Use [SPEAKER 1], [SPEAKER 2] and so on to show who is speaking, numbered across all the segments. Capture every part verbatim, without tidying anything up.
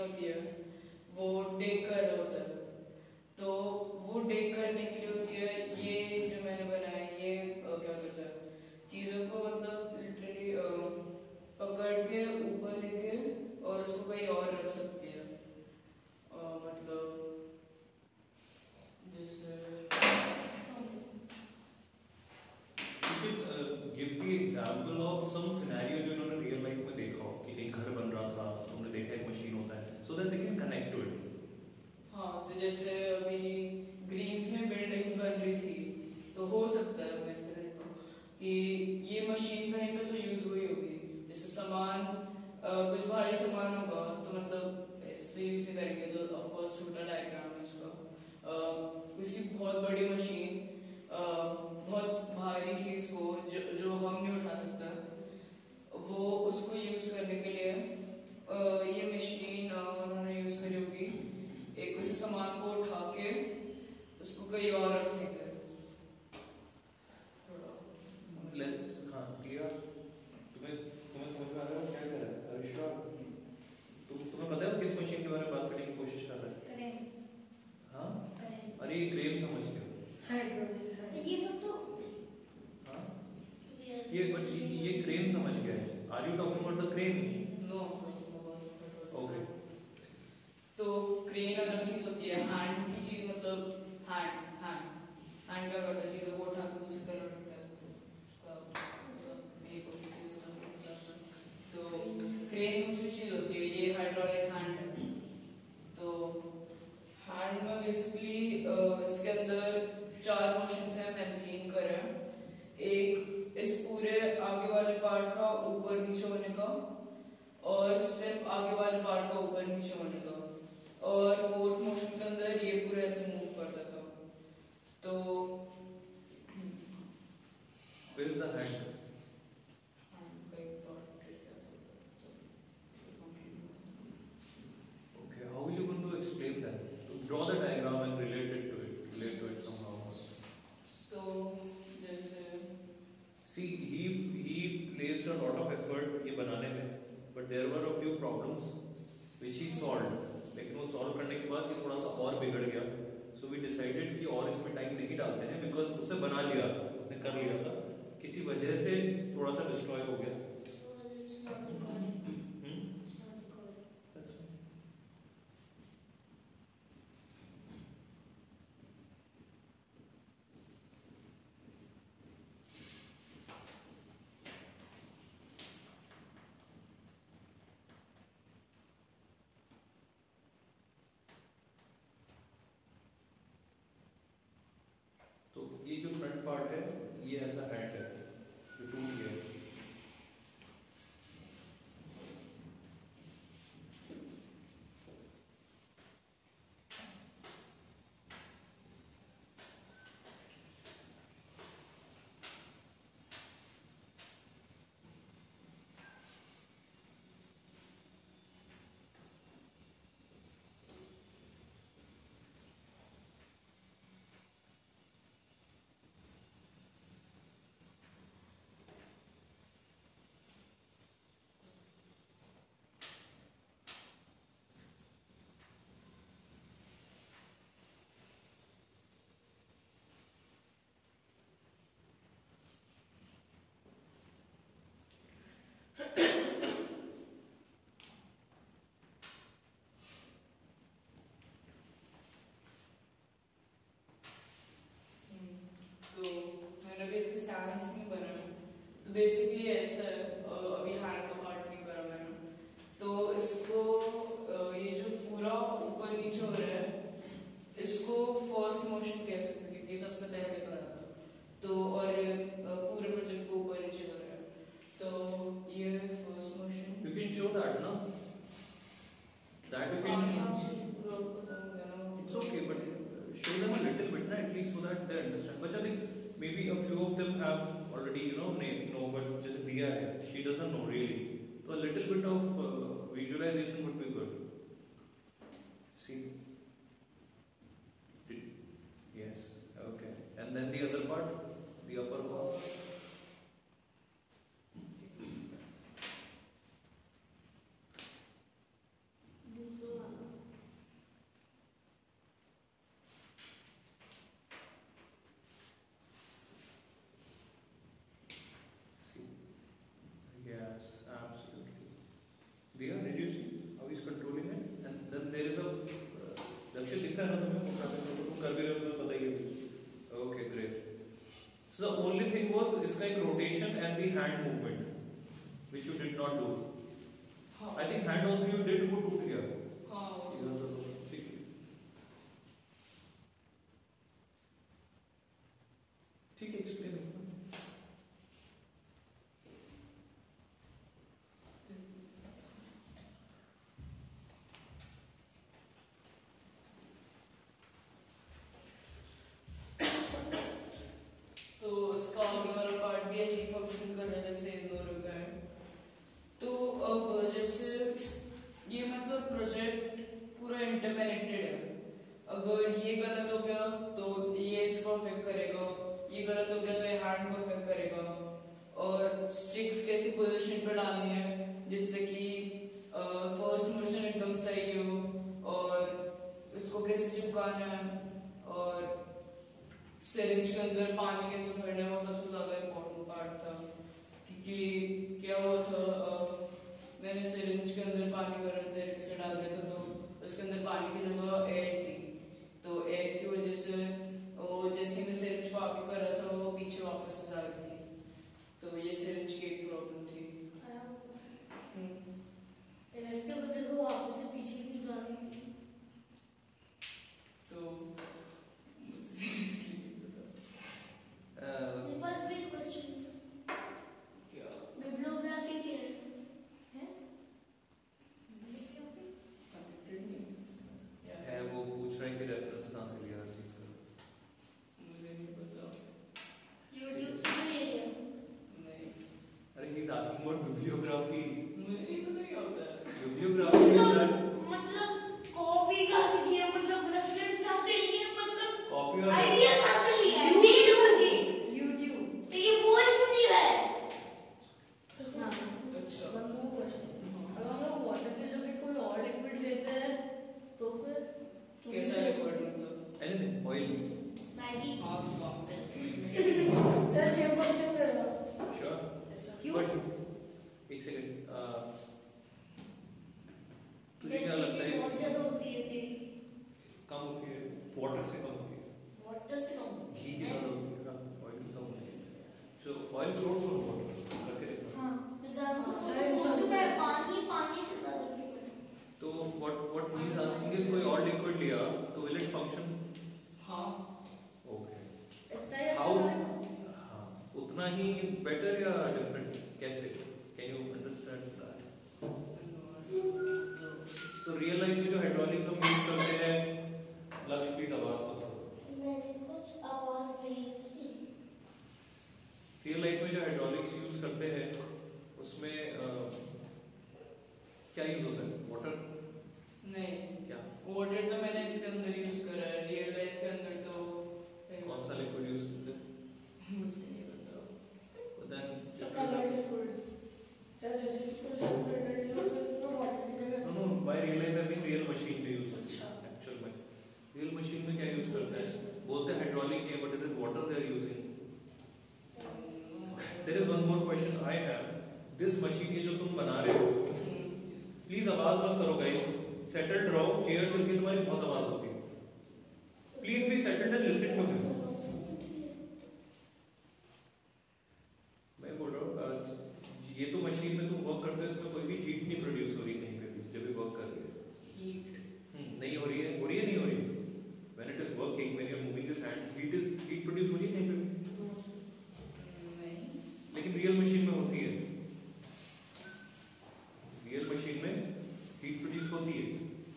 [SPEAKER 1] होती है वो डेक कर रहा होता है, तो वो डेक करने के लिए होती है। ये जो मैंने बनाया ये अ, क्या कहते हैं, चीज़ों को मतलब लिटरली पकड़ के ऊपर लेके और उसको कहीं और रख सकती है। अ, मतलब जैसे
[SPEAKER 2] give the example of some scenario जो इन्होंने रियल लाइफ में देखा हो कि कहीं घर बन रहा था, तुमने देखा एक मशीन होता है, so that they can connect to it.
[SPEAKER 1] हाँ, तो जैसे अभी ग्रीन्स में बिल्डिंग्स बन रही थी, तो हो सकता है मेरे तरह को कि ये मशीन कहीं पे तो यूज हुई होगी। जैसे सामान अ, कुछ भारी सामान होगा तो मतलब इसलिए यूज नहीं करेंगे, तो ऑफ कोर्स छोटा डायग्राम है इसका। अ, किसी बहुत बड़ी मशीन, अ, बहुत भारी चीज को जो जो हम नहीं उठा सकते, वो उसको यूज करने के लिए अ, ये मशीन उन्होंने यूज करी होगी। एक उसी सामान को उठा के उसको कहीं और रखेंगे। थोड़ा
[SPEAKER 2] लेट्स हाँ क्लियर, तुम्हें तुम्हें समझ में आ रहा है क्या कह रहा है अरिशा? तुम तुम्हें पता है वो किस मशीन के बारे में बात करने की कोशिश कर रहा है?
[SPEAKER 3] करें
[SPEAKER 2] हाँ
[SPEAKER 3] करें
[SPEAKER 2] अरे ये क्रेन समझ गया।
[SPEAKER 3] ये सब तो
[SPEAKER 2] हाँ ये बट ये क्रेन समझ गया है। Are you talking about the crane?
[SPEAKER 1] No.
[SPEAKER 2] Okay
[SPEAKER 1] तो क्रेन अलग चीज होती है, हैंड की चीज मतलब हैंड हैंड हैंड क्या करता है, चीजों को उठा के दूसरी तरफ रखता है। उसका मतलब एक और दूसरी तरफ जाता है। तो क्रेन दूसरी चीज होती है, ये हाइड्रोलिक हैंड है। तो हैंड में बेसिकली इसके अंदर चार मोशन थे, मैंने तीन करे हैं। एक इस पूरे आगे वाले पार्ट का ऊपर नीचे होने का, और सिर्फ आगे वाले पार्ट का ऊपर नीचे होने का, और फोर्थ मोशन के अंदर ये पूरा ऐसे मूव करता था। तो
[SPEAKER 2] where is the hand? Okay, how will you going to explain that? To draw the diagram and relate it to it, relate to it somehow.
[SPEAKER 1] तो जैसे
[SPEAKER 2] See, he he placed a lot of effort ये बनाने में, but there were a few problems which he solved. लेकिन वो solve करने के बाद ये थोड़ा सा और बिगड़ गया. So we decided कि और इसमें time नहीं डालते हैं because उसने बना लिया था, उसने कर लिया था. किसी वजह से थोड़ा सा destroy हो गया. Hmm? That's fine. तो ये जो फ्रंट पार्ट है ये ऐसा हैंड है जो टूट गया।
[SPEAKER 1] तो मैंने भी इसके स्टैंड्स नहीं बनाए। तो बेसिकली ऐसा है, अ, अभी हैंड का पार्ट नहीं करा मैंने। तो इसको अ, ये जो पूरा ऊपर नीचे हो रहा है, इसको फर्स्ट मोशन कह सकते हैं क्योंकि सबसे पहले करा था। तो और अ, पूरे प्रोजेक्ट को ऊपर नीचे हो रहा है, तो ये first motion.
[SPEAKER 2] You can show that, no? That you can show.
[SPEAKER 1] पूरा पता हो गया ना।
[SPEAKER 2] It's okay, but uh, show them a little bit, na, at least so that they understand. But I think maybe a few of them have already, you know, know, but just Diya hai, she doesn't know really. So a little bit of uh, visualization would be good. See? Yes. Okay. And then the other part, the upper part.
[SPEAKER 3] दूसरा
[SPEAKER 2] अच्छे दिख रहा है ना तुम्हें photography में, तो तुम कर भी रहे हो तुम्हें पता ही है। Okay great. So the only thing was इसका एक rotation and the hand movement which you did not do.
[SPEAKER 1] हाँ
[SPEAKER 2] I think hand also you did वो टूट गया।
[SPEAKER 1] हाँ
[SPEAKER 2] इधर तो ठीक है ठीक है एक्सप्लेन।
[SPEAKER 1] तो इसका आगे वाला पार्ट भी ऐसे ही फंक्शन कर रहा है जैसे इन दोनों का है। तो अब जैसे ये मतलब प्रोजेक्ट पूरा इंटरकनेक्टेड है। अगर ये गलत हो गया तो ये इसको अफेक्ट करेगा, ये गलत हो गया तो ये हैंड को अफेक्ट करेगा, और स्टिक्स कैसी पोजीशन पे डालनी है जिससे कि फर्स्ट मोशन एकदम सही हो, और इसको कैसे चिपकाना है, और सिरिंज के अंदर पानी कैसे भरना है, वो सबसे ज्यादा इम्पोर्टेंट पार्ट था। क्योंकि क्या हुआ था, अ, मैंने सिरिंज के अंदर पानी गरम तरीके से डाल दिया था, तो उसके अंदर पानी की जगह एयर थी, तो एयर की वजह से वो जैसे मैं सिरिंज को आगे कर रहा था वो पीछे वापस से जा रही थी, तो ये सिरिंज की एक प्रॉब्लम थी।
[SPEAKER 3] एयर की वजह से वो वापस से पीछे क्यों जा रही थी?
[SPEAKER 1] तो मुझे सीरियसली नहीं पता
[SPEAKER 3] मेरे पास भी एक क्वेश्चन है।
[SPEAKER 1] क्या
[SPEAKER 3] बिब्लियोग्राफी क्या है? हैं?
[SPEAKER 1] कनेक्टेड नहीं है इससे। क्या
[SPEAKER 2] है वो पूछ रहा है कि रेफरेंस कहाँ से लिया हर चीज का।
[SPEAKER 1] मुझे नहीं पता।
[SPEAKER 3] यूट्यूब से भी ले लिया?
[SPEAKER 1] नहीं,
[SPEAKER 2] अरे he is asking about bibliography.
[SPEAKER 1] मुझे नहीं पता क्या होता है।
[SPEAKER 2] बिब्लियोग्राफी इज दैट
[SPEAKER 3] मतलब कॉपी कहाँ से लिया, मतलब रेफरेंस कहाँ से लिया, मतलब
[SPEAKER 2] कॉपी और
[SPEAKER 3] आइडिया कहाँ से लिया है? वीडियो होगी
[SPEAKER 1] यूट्यूब।
[SPEAKER 3] तो ये बोल क्यों नहीं रहा है?
[SPEAKER 1] अच्छा
[SPEAKER 4] वन मोर क्वेश्चन, अगर हम लोग वाटर की जगह कोई और लिक्विड लेते हैं तो फिर
[SPEAKER 1] कैसा रिकॉर्ड मतलब?
[SPEAKER 2] Anything oil.
[SPEAKER 3] मैगी।
[SPEAKER 1] हाँ तो बाप रे।
[SPEAKER 4] सर सेम क्वेश्चन करेगा।
[SPEAKER 2] श्योर।
[SPEAKER 4] क्यों?
[SPEAKER 2] बट एक सेकंड, तुझे क्या लगता है
[SPEAKER 3] बहुत ज्यादा होती है तेल की।
[SPEAKER 2] कम होती है? वाटर से कम होती है,
[SPEAKER 3] वाटर से कम।
[SPEAKER 2] घी की ज्यादा होती है, ऑयल की कम होती है। So oil float for water करके देखो।
[SPEAKER 3] हाँ मैं जानता हूँ, हो चुका है, पानी पानी से ज्यादा क्यों है?
[SPEAKER 2] तो what what he is asking is कोई और लिक्विड लिया तो विल इट फंक्शन?
[SPEAKER 1] हाँ
[SPEAKER 2] ओके।
[SPEAKER 4] इतना ही
[SPEAKER 2] हाउ?
[SPEAKER 4] अच्छा है।
[SPEAKER 2] हाँ, उतना ही बेटर या डिफरेंट? कैसे? Can you understand that? तो रियल लाइफ में जो हाइड्रोलिक्स हम यूज करते हैं, लक्ष्य प्लीज आवाज मत करो।
[SPEAKER 3] मैंने कुछ आवाज नहीं की।
[SPEAKER 2] रियल लाइफ में जो हाइड्रोलिक्स यूज करते हैं उसमें अ, क्या यूज होता है? वाटर?
[SPEAKER 1] नहीं,
[SPEAKER 2] क्या
[SPEAKER 1] वाटर तो मैंने इसके अंदर यूज करा है, रियल लाइफ के अंदर तो
[SPEAKER 2] कौन सा लिक्विड यूज करते हैं?
[SPEAKER 1] मुझे नहीं पता।
[SPEAKER 2] देन
[SPEAKER 4] कलर लिक्विड या जैसे कि कोई सॉफ्टवेयर रेडी हो सकता है वाटर की जगह।
[SPEAKER 2] No no by real life I mean real machine पे यूज होता
[SPEAKER 4] अच्छा।
[SPEAKER 2] है एक्चुअल में। रियल मशीन में क्या यूज करते हैं? बोलते हैं हाइड्रोलिक है but is it water they are using? There is one more question I have. This machine ये जो तुम बना रहे हो, प्लीज आवाज मत करो गाइस, सेटल्ड रहो, चेयर चल के तुम्हारी बहुत आवाज होती है। Please be settled and listen to me. मैं बोल रहा हूँ ये तो मशीन में तुम वर्क करते हो, इसमें कोई भी हीट नहीं प्रोड्यूस हो रही कहीं पे भी जब भी वर्क कर रही है?
[SPEAKER 1] हीट
[SPEAKER 2] नहीं हो रही है? हो रही है नहीं हो रही है? When it is working, when you are moving this hand, heat is heat produce हो रही है कहीं पे भी?
[SPEAKER 1] नहीं।
[SPEAKER 2] लेकिन रियल मशीन में होती है। रियल मशीन में हीट प्रोड्यूस होती है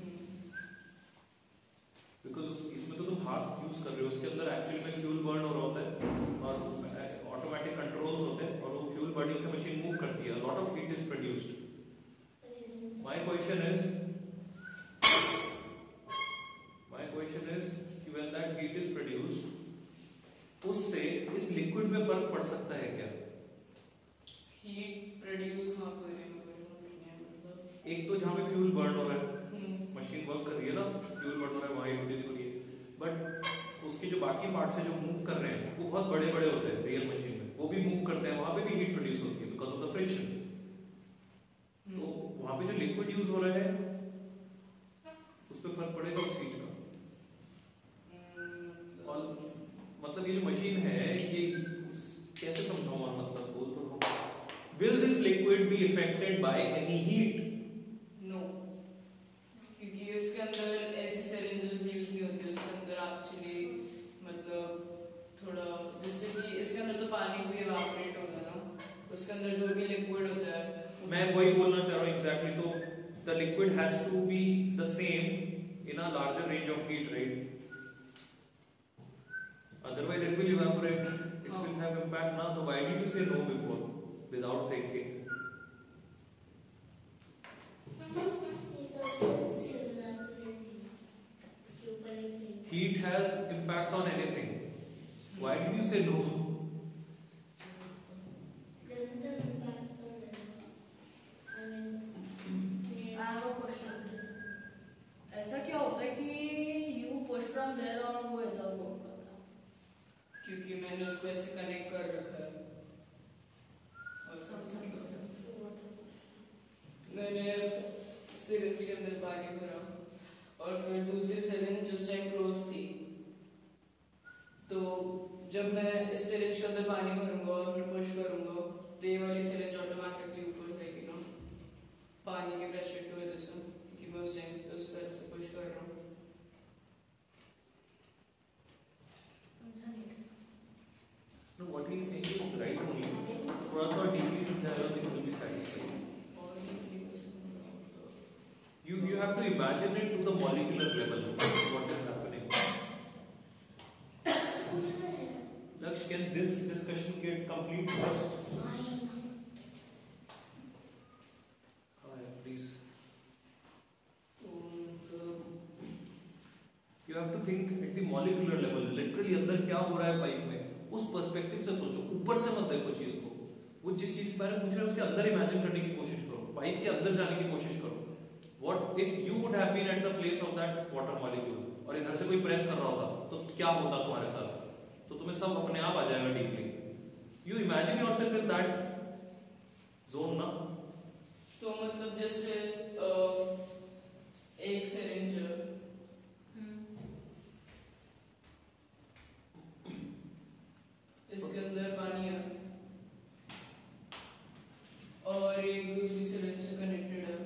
[SPEAKER 2] बिकॉज इसमें तो तुम हाथ यूज कर रहे हो, उसके अंदर एक्चुअली में फ्यूल बर्न हो रहा होता है और ऑटोमेटिक कंट्रोल्स होते हैं और वो फ्यूल बर्निंग से मशीन मूव करती है, lot of heat is produced. My question is my question is कि when that heat is produced, उससे इस लिक्विड में फर्क पड़ सकता है क्या?
[SPEAKER 1] हीट प्रोड्यूस कहाँ कर रही है मुझे समझ नहीं आया मतलब।
[SPEAKER 2] एक तो जहाँ पे फ्यूल बर्न हो रहा है,
[SPEAKER 1] हम्म,
[SPEAKER 2] मशीन वर्क कर रही है ना, फ्यूल बर्न हो रहा है, वहाँ हीट प्रोड्यूस हो रही है, बट उसके जो बाकी पार्ट्स है जो मूव कर रहे हैं वो बहुत बड़े बड़े होते हैं रियल मशीन में, वो भी मूव करते हैं, वहाँ पे भी हीट प्रोड्यूस होती है बिकॉज ऑफ द फ्रिक्शन। तो वहाँ पे जो लिक्विड यूज हो रहा है उस पर फर्क पड़ेगा उस हीट का? Affected by any heat?
[SPEAKER 1] No, क्योंकि इसके अंदर ऐसी सिरिंजेस यूज नहीं होती, उसके अंदर एक्चुअली मतलब थोड़ा, जैसे कि इसके अंदर तो पानी भी इवापोरेट होगा ना, उसके अंदर जो भी लिक्विड होता है
[SPEAKER 2] मैं वही बोलना चाह रहा हूँ एग्जैक्टली। तो the liquid has to be the same in a larger range of heat, right? Otherwise it will evaporate, it will have impact ना। तो why did you say no before without thinking? Heat has impact on anything. Why did you say no?
[SPEAKER 3] Doesn't the impact on the, I mean,
[SPEAKER 4] I have a question. ऐसा क्या होता है कि you push from there और वो इधर वो करता है?
[SPEAKER 1] क्योंकि मैंने उसको ऐसे कनेक्ट कर रखा है। और मैंने सिरिंज के अंदर पानी भरा और फिर दूसरी सिरिंज जिस टाइम क्लोज थी, तो जब मैं इस सिरिंज के अंदर पानी भरूंगा और फिर पुश करूंगा तो ये वाली सिरिंज ऑटोमेटिकली ऊपर जाएगी ना, पानी के प्रेशर की वजह से, क्योंकि मैं उस टाइम उस तरह से पुश कर रहा हूँ।
[SPEAKER 2] No, what he is saying is right only. थोड़ा सा deeply समझाएगा तो it will be satisfying. You you have to imagine it to the molecular level. What is happening? Laksh, can this discussion get complete first? हाँ यार, please. You have to think at the molecular level. Literally अंदर क्या हो रहा है pipe में, उस perspective से सोचो। ऊपर से मत देखो चीज को। वो जिस चीज के बारे में पूछ रहे हैं उसके अंदर इमेजिन करने की कोशिश करो, पाइप के अंदर जाने की कोशिश करो। What if you would have been at the place of that water molecule और इधर से कोई प्रेस कर रहा होता तो क्या होता तुम्हारे साथ? तो तुम्हें सब अपने आप आ जाएगा deeply. You imagine yourself in that zone ना।
[SPEAKER 1] तो मतलब जैसे अ, एक सिरिंज इसके अंदर पानी है और एक दूसरी सिरिंज से कनेक्टेड है,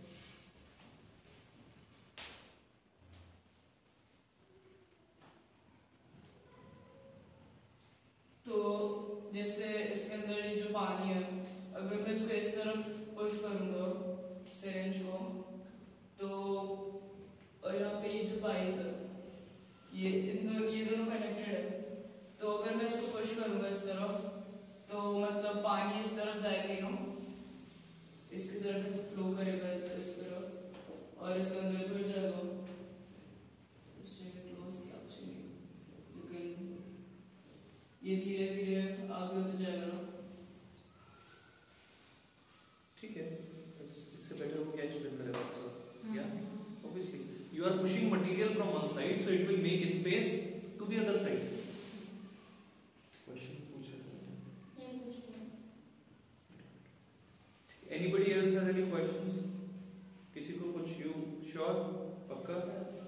[SPEAKER 1] तो जैसे इसके अंदर ये जो पानी है, अगर मैं इसको इस तरफ पुश करूंगा सिरिंज को, तो और यहाँ पे ये जो पाइप है ये इन दो, ये दोनों कनेक्टेड है, तो अगर मैं इसको पुश करूंगा इस तरफ तो मतलब पानी इस तरफ जाएगा, यू नो, इसकी तरफ ऐसे फ्लो करेगा इस तरफ और इसके अंदर भी हो जाएगा। लेकिन ये धीरे धीरे आगे होते जाएगा ना।
[SPEAKER 2] ठीक है, इससे बेटर वो क्या एक्सप्लेन करेगा सर? या obviously you are pushing material from one side so it will make space to the other side. Question पूछ रहे हैं। Anybody else has any questions? किसी को कुछ? You sure? पक्का?